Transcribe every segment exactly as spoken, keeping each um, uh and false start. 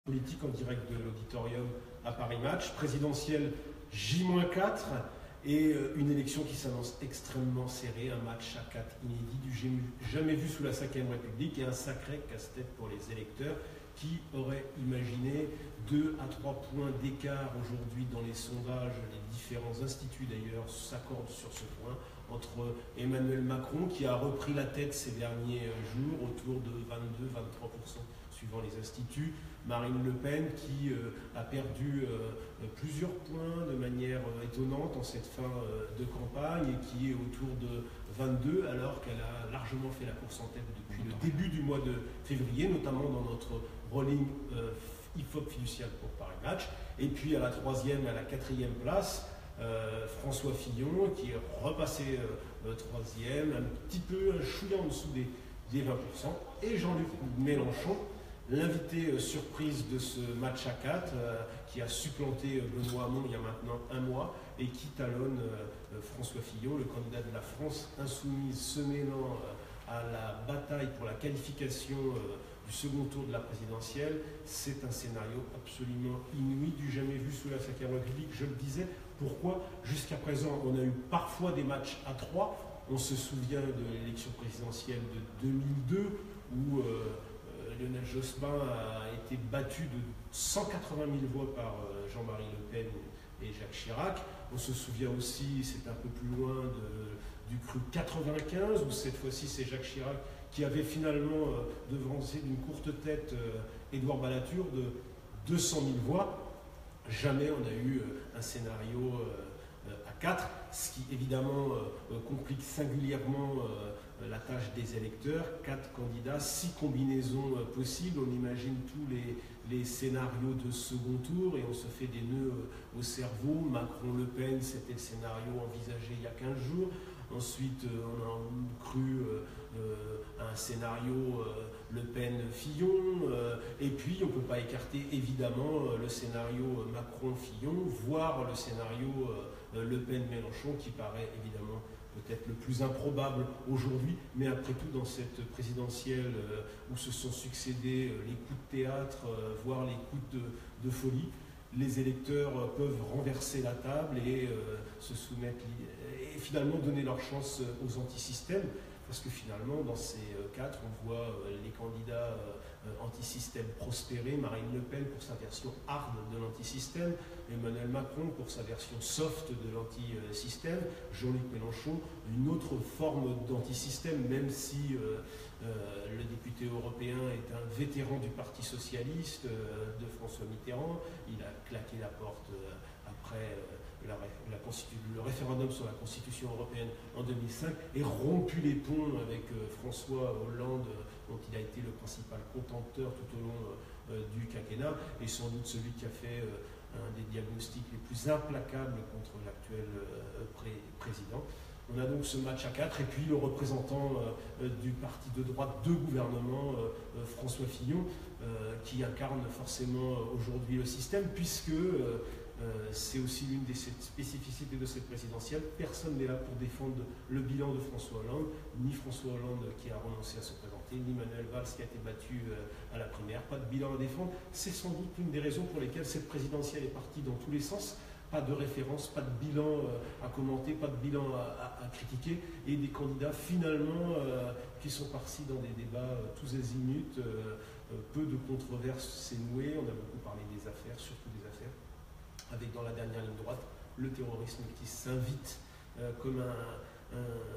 Politique en direct de l'auditorium à Paris Match, présidentielle J quatre et une élection qui s'annonce extrêmement serrée, un match à quatre inédit du jamais vu sous la cinquième République et un sacré casse-tête pour les électeurs qui auraient imaginé deux à trois points d'écart aujourd'hui dans les sondages. Les différents instituts d'ailleurs s'accordent sur ce point entre Emmanuel Macron qui a repris la tête ces derniers jours autour de vingt-deux à vingt-trois pour cent suivant les instituts, Marine Le Pen qui euh, a perdu euh, plusieurs points de manière euh, étonnante en cette fin euh, de campagne et qui est autour de vingt-deux alors qu'elle a largement fait la course en tête depuis le début du mois de février, notamment dans notre rolling euh, I F O P fiducial pour Paris Match. Et puis à la troisième et à la quatrième place, euh, François Fillon qui est repassé euh, troisième, un petit peu un chouïa en dessous des, des vingt pour cent, et Jean-Luc Mélenchon, l'invité euh, surprise de ce match à quatre, euh, qui a supplanté euh, Benoît Hamon il y a maintenant un mois et qui talonne euh, euh, François Fillon, le candidat de la France insoumise, se mêlant euh, à la bataille pour la qualification euh, du second tour de la présidentielle. C'est un scénario absolument inouï, du jamais vu sous la cinquième République. Je le disais, pourquoi jusqu'à présent on a eu parfois des matchs à trois. On se souvient de l'élection présidentielle de deux mille deux où euh, Lionel Jospin a été battu de cent quatre-vingt mille voix par Jean-Marie Le Pen et Jacques Chirac. On se souvient aussi, c'est un peu plus loin, de, du cru quatre-vingt-quinze, où cette fois-ci c'est Jacques Chirac qui avait finalement euh, devancé d'une courte tête euh, Édouard Balladur de deux cent mille voix. Jamais on a eu euh, un scénario euh, à quatre, ce qui évidemment euh, complique singulièrement euh, la tâche des électeurs. Quatre candidats, six combinaisons euh, possibles. On imagine tous les, les scénarios de second tour et on se fait des nœuds euh, au cerveau. Macron-Le Pen, c'était le scénario envisagé il y a quinze jours. Ensuite, euh, on a cru euh, euh, un scénario euh, Le Pen-Fillon. Euh, et puis, on ne peut pas écarter évidemment euh, le scénario Macron-Fillon, voire le scénario euh, Le Pen-Mélenchon, qui paraît évidemment peut-être le plus improbable aujourd'hui, mais après tout dans cette présidentielle euh, où se sont succédés euh, les coups de théâtre, euh, voire les coups de, de folie, les électeurs euh, peuvent renverser la table et euh, se soumettre et finalement donner leur chance euh, aux antisystèmes, parce que finalement dans ces euh, quatre, on voit euh, les candidats euh, antisystème prospérer, Marine Le Pen pour sa version hard de l'antisystème, Emmanuel Macron pour sa version soft de l'antisystème, Jean-Luc Mélenchon, une autre forme d'antisystème, même si euh, euh, le député européen est un vétéran du Parti socialiste euh, de François Mitterrand. Il a claqué la porte euh, après euh, la, la le référendum sur la Constitution européenne en deux mille cinq et rompu les ponts avec euh, François Hollande, dont il a été le principal contenteur tout au long euh, du quinquennat, et sans doute celui qui a fait euh, un des diagnostics les plus implacables contre l'actuel euh, pré président. On a donc ce match à quatre, et puis le représentant euh, du parti de droite de gouvernement, euh, François Fillon, euh, qui incarne forcément aujourd'hui le système, puisque euh, euh, c'est aussi l'une des spécificités de cette présidentielle. Personne n'est là pour défendre le bilan de François Hollande, ni François Hollande qui a renoncé à se présenter, ni Manuel Valls qui a été battu euh, à la primaire. Pas de bilan à défendre. C'est sans doute l'une des raisons pour lesquelles cette présidentielle est partie dans tous les sens. Pas de référence, pas de bilan euh, à commenter, pas de bilan à, à, à critiquer, et des candidats finalement euh, qui sont partis dans des débats euh, tous azimuts, euh, euh, peu de controverses s'est noué. On a beaucoup parlé des affaires, surtout des affaires, avec dans la dernière ligne droite le terrorisme qui s'invite euh, comme un,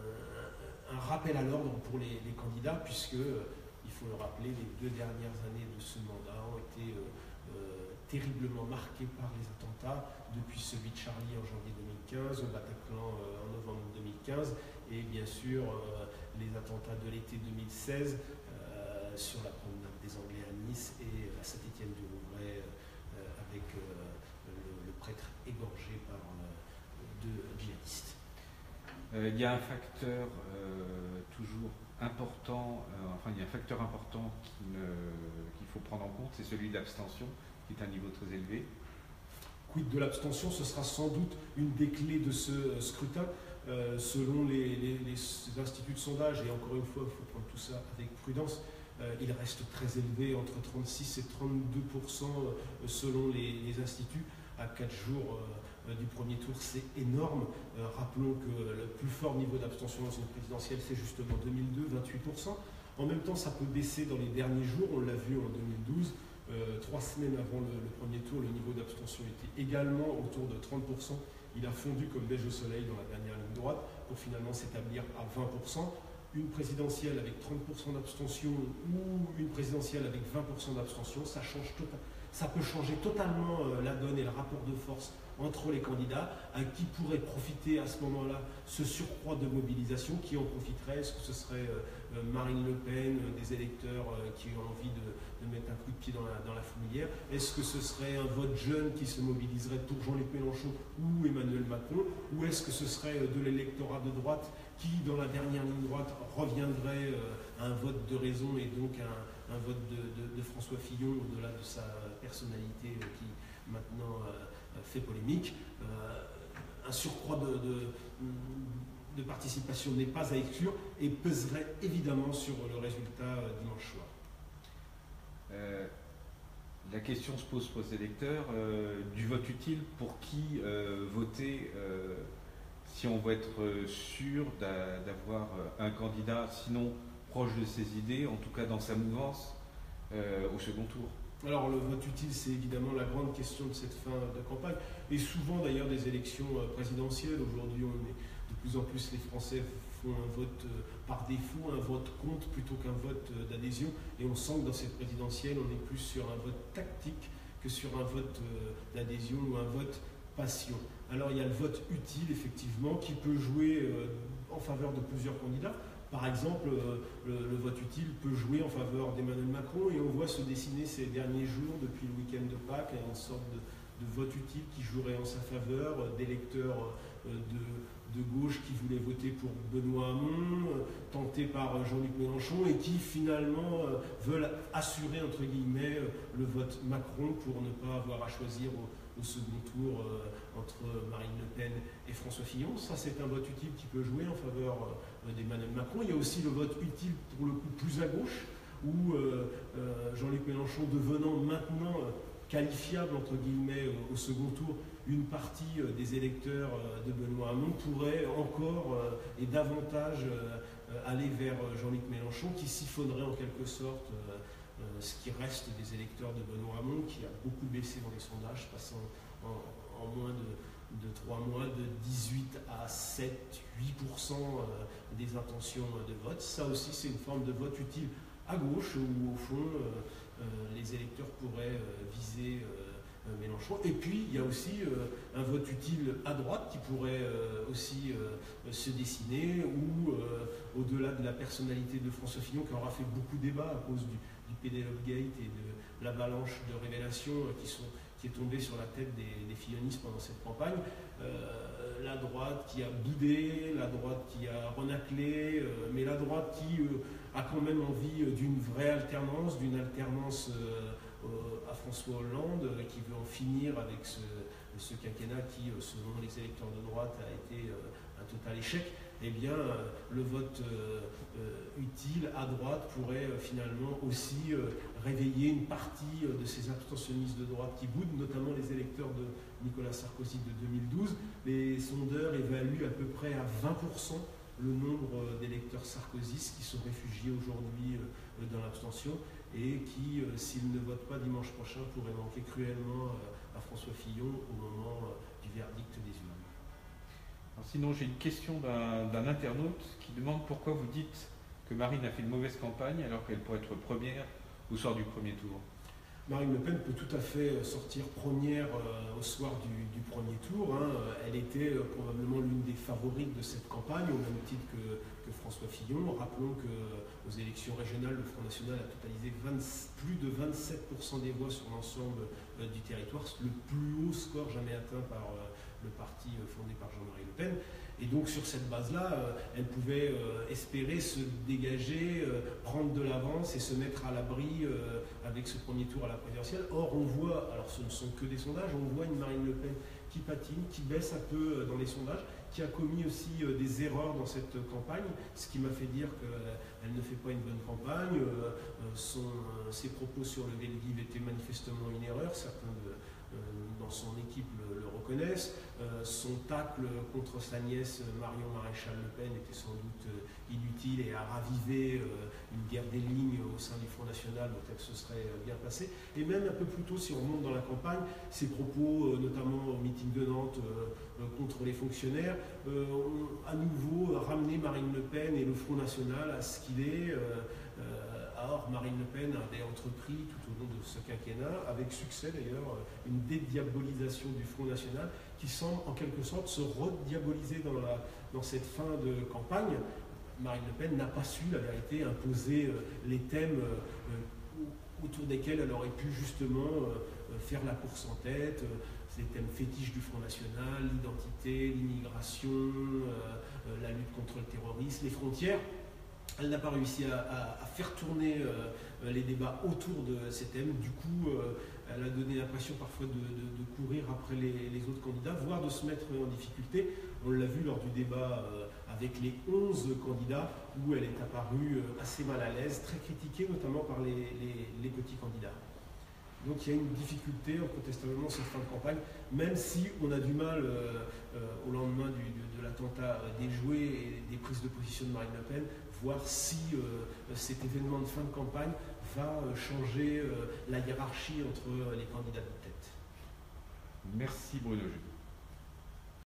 un, un rappel à l'ordre pour les, les candidats, puisque, euh, il faut le rappeler, les deux dernières années de ce mandat ont été euh, euh, terriblement marquées par les attentats, depuis celui de Charlie en janvier deux mille quinze, le Bataclan euh, en novembre deux mille quinze, et bien sûr euh, les attentats de l'été deux mille seize euh, sur la promenade des Anglais à Nice et à Saint-Étienne-du-Rouvray euh, avec euh, le, le prêtre égorgé par euh, deux djihadistes. Euh, il y a un facteur euh, toujours important, euh, enfin il y a un facteur important qu'il qu'il faut prendre en compte, c'est celui de l'abstention, qui est un niveau très élevé. Quid de l'abstention, ce sera sans doute une des clés de ce scrutin, euh, selon les, les, les instituts de sondage, et encore une fois, il faut prendre tout ça avec prudence. Euh, il reste très élevé, entre trente-six et trente-deux pour cent selon les, les instituts. À quatre jours euh, du premier tour, c'est énorme. Euh, rappelons que le plus fort niveau d'abstention dans une présidentielle, c'est justement deux mille deux, vingt-huit pour cent. En même temps, ça peut baisser dans les derniers jours. On l'a vu en deux mille douze. Euh, trois semaines avant le, le premier tour, le niveau d'abstention était également autour de trente pour cent. Il a fondu comme neige au soleil dans la dernière ligne droite pour finalement s'établir à vingt pour cent. Une présidentielle avec trente pour cent d'abstention ou une présidentielle avec vingt pour cent d'abstention, ça, change tota- ça peut changer totalement euh, la donne et le rapport de force entre les candidats. À qui pourrait profiter à ce moment-là ce surcroît de mobilisation? Qui en profiterait? Est-ce que ce serait euh, Marine Le Pen, euh, des électeurs euh, qui ont envie de, de mettre un coup de pied dans la, dans la fourmilière? Est-ce que ce serait un vote jeune qui se mobiliserait pour Jean-Luc Mélenchon ou Emmanuel Macron? Ou est-ce que ce serait euh, de l'électorat de droite qui, dans la dernière ligne droite, reviendrait euh, à un vote de raison et donc un, un vote de, de, de François Fillon au-delà de sa personnalité euh, qui maintenant euh, fait polémique? euh, Un surcroît de, de, de participation n'est pas à exclure et peserait évidemment sur le résultat euh, dimanche soir. Euh, la question se pose pour les électeurs euh, du vote utile. Pour qui euh, voter euh, si on veut être sûr d'a, d'avoir un candidat, sinon proche de ses idées, en tout cas dans sa mouvance, euh, au second tour? Alors le vote utile, c'est évidemment la grande question de cette fin de campagne, et souvent d'ailleurs des élections présidentielles. Aujourd'hui, on est de plus en plus, les Français font un vote par défaut, un vote contre plutôt qu'un vote d'adhésion, et on sent que dans cette présidentielle, on est plus sur un vote tactique que sur un vote d'adhésion ou un vote passion. Alors il y a le vote utile, effectivement, qui peut jouer en faveur de plusieurs candidats. Par exemple, le, le vote utile peut jouer en faveur d'Emmanuel Macron, et on voit se dessiner ces derniers jours, depuis le week-end de Pâques, une sorte de, de vote utile qui jouerait en sa faveur, d'électeurs de, de gauche qui voulaient voter pour Benoît Hamon, tentés par Jean-Luc Mélenchon, et qui finalement veulent assurer, entre guillemets, le vote Macron pour ne pas avoir à choisir au, au second tour euh, entre Marine Le Pen et François Fillon. Ça, c'est un vote utile qui peut jouer en faveur euh, d'Emmanuel Macron. Il y a aussi le vote utile, pour le coup, plus à gauche, où euh, euh, Jean-Luc Mélenchon devenant maintenant euh, qualifiable, entre guillemets, au, au second tour, une partie euh, des électeurs euh, de Benoît Hamon pourrait encore euh, et davantage euh, aller vers Jean-Luc Mélenchon, qui siphonnerait en quelque sorte euh, Euh, ce qui reste des électeurs de Benoît Hamon, qui a beaucoup baissé dans les sondages, passant en, en moins de, de trois mois de dix-huit à sept à huit pour cent des intentions de vote. Ça aussi, c'est une forme de vote utile à gauche, où au fond, euh, euh, les électeurs pourraient euh, viser euh, Mélenchon. Et puis, il y a aussi euh, un vote utile à droite qui pourrait euh, aussi euh, se dessiner, ou euh, au-delà de la personnalité de François Fillon, qui aura fait beaucoup débat à cause du du Pénélope Gate et de l'avalanche de révélations qui, sont, qui est tombée sur la tête des, des fillonistes pendant cette campagne. Euh, la droite qui a boudé, la droite qui a renaclé, euh, mais la droite qui euh, a quand même envie d'une vraie alternance, d'une alternance euh, euh, à François Hollande, euh, qui veut en finir avec ce, ce quinquennat qui, euh, selon les électeurs de droite, a été euh, un total échec. Eh bien, euh, le vote euh, euh, utile à droite pourrait euh, finalement aussi euh, réveiller une partie euh, de ces abstentionnistes de droite qui boudent, notamment les électeurs de Nicolas Sarkozy de deux mille douze. Les sondeurs évaluent à peu près à vingt pour cent le nombre euh, d'électeurs sarkozystes qui sont réfugiés aujourd'hui euh, dans l'abstention et qui, euh, s'ils ne votent pas dimanche prochain, pourraient manquer cruellement euh, à François Fillon au moment euh, du verdict des urnes. Alors sinon, j'ai une question d'un, d'un internaute qui demande pourquoi vous dites que Marine a fait une mauvaise campagne alors qu'elle pourrait être première au soir du premier tour. Marine Le Pen peut tout à fait sortir première euh, au soir du, du premier tour. Hein. Elle était euh, probablement l'une des favorites de cette campagne, au même titre que, que François Fillon. Rappelons qu'aux élections régionales, le Front National a totalisé vingt, plus de vingt-sept pour cent des voix sur l'ensemble euh, du territoire, le plus haut score jamais atteint par euh, le parti euh, fondé par Jean-Marie Le Pen. Et donc sur cette base-là, euh, elle pouvait euh, espérer se dégager, euh, prendre de l'avance et se mettre à l'abri euh, avec ce premier tour à la présidentielle. Or on voit, alors ce ne sont que des sondages, on voit une Marine Le Pen qui patine, qui baisse un peu dans les sondages, qui a commis aussi des erreurs dans cette campagne, ce qui m'a fait dire qu'elle ne fait pas une bonne campagne. Son, ses propos sur le Veldiv étaient manifestement une erreur, certains de, dans son équipe le, le reconnaissent. Son tacle contre sa nièce Marion Maréchal Le Pen était sans doute inutile et a ravivé une guerre des lignes au sein du Front National dont elle se serait bien passée. Et même un peu plus tôt, si on remonte dans la campagne, ses propos, notamment au meeting de Nantes contre les fonctionnaires, ont à nouveau ramené Marine Le Pen et le Front National à ce qu'il est. Or, Marine Le Pen avait entrepris tout au long de ce quinquennat, avec succès d'ailleurs, une dédiabolisation du Front National qui semble en quelque sorte se rediaboliser dans, la, dans cette fin de campagne. Marine Le Pen n'a pas su, la vérité, imposer les thèmes autour desquels elle aurait pu justement faire la course en tête. Les thèmes fétiches du Front National, l'identité, l'immigration, la lutte contre le terrorisme, les frontières. Elle n'a pas réussi à, à, à faire tourner euh, les débats autour de ces thèmes. Du coup, euh, elle a donné l'impression parfois de, de, de courir après les, les autres candidats, voire de se mettre en difficulté. On l'a vu lors du débat euh, avec les onze candidats, où elle est apparue euh, assez mal à l'aise, très critiquée notamment par les, les, les petits candidats. Donc il y a une difficulté, incontestablement, cette fin de campagne, même si on a du mal, euh, euh, au lendemain du, de, de l'attentat déjoué et des prises de position de Marine Le Pen, voir si euh, cet événement de fin de campagne va euh, changer euh, la hiérarchie entre euh, les candidats de tête. Merci Bruno Jules.